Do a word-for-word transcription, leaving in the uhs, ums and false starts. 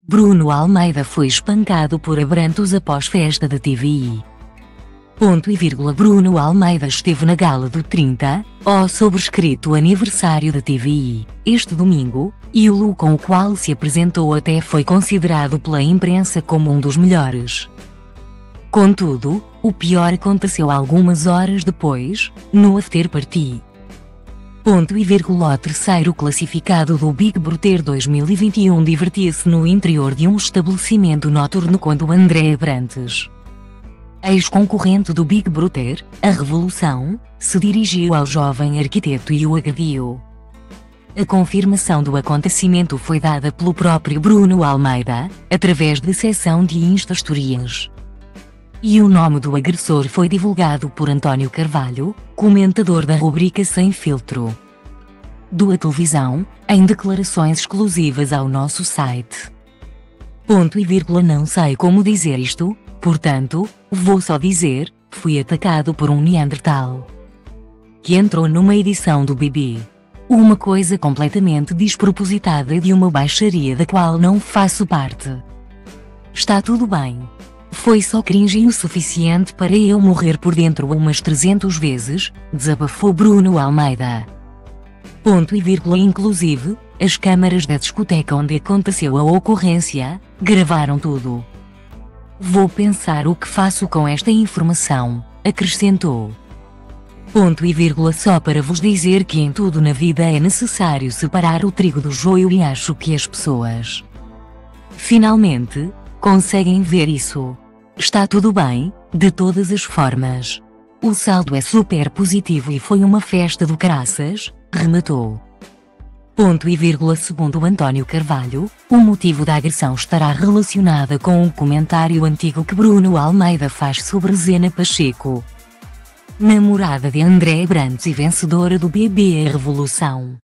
Bruno Almeida foi espancado por Abrantos após festa da T V I. Ponto e vírgula. Bruno Almeida esteve na gala do trinta, o sobrescrito aniversário da T V I, este domingo, e o look com o qual se apresentou até foi considerado pela imprensa como um dos melhores. Contudo, o pior aconteceu algumas horas depois, no after party. Ponto e vírgula. O terceiro classificado do Big Brother dois mil e vinte e um divertia-se no interior de um estabelecimento noturno quando André Abrantes, ex-concorrente do Big Brother, a Revolução, se dirigiu ao jovem arquiteto e o agrediu. A confirmação do acontecimento foi dada pelo próprio Bruno Almeida, através da seção de Insta-Stories. E o nome do agressor foi divulgado por António Carvalho, comentador da rubrica Sem Filtro do A Televisão, em declarações exclusivas ao nosso site. Ponto e vírgula. Não sei como dizer isto, portanto, vou só dizer, fui atacado por um Neandertal que entrou numa edição do B B. Uma coisa completamente despropositada e de uma baixaria da qual não faço parte. Está tudo bem. Foi só cringe o suficiente para eu morrer por dentro umas trezentas vezes, desabafou Bruno Almeida. Ponto e vírgula. Inclusive, as câmaras da discoteca onde aconteceu a ocorrência, gravaram tudo. Vou pensar o que faço com esta informação, acrescentou. Ponto e vírgula. Só para vos dizer que em tudo na vida é necessário separar o trigo do joio e acho que as pessoas finalmente conseguem ver isso. Está tudo bem, de todas as formas. O saldo é super positivo e foi uma festa do caraças, rematou. Ponto e vírgula. Segundo António Carvalho, o motivo da agressão estará relacionada com um comentário antigo que Bruno Almeida faz sobre Zena Pacheco, namorada de André Abrantes e vencedora do B B A Revolução.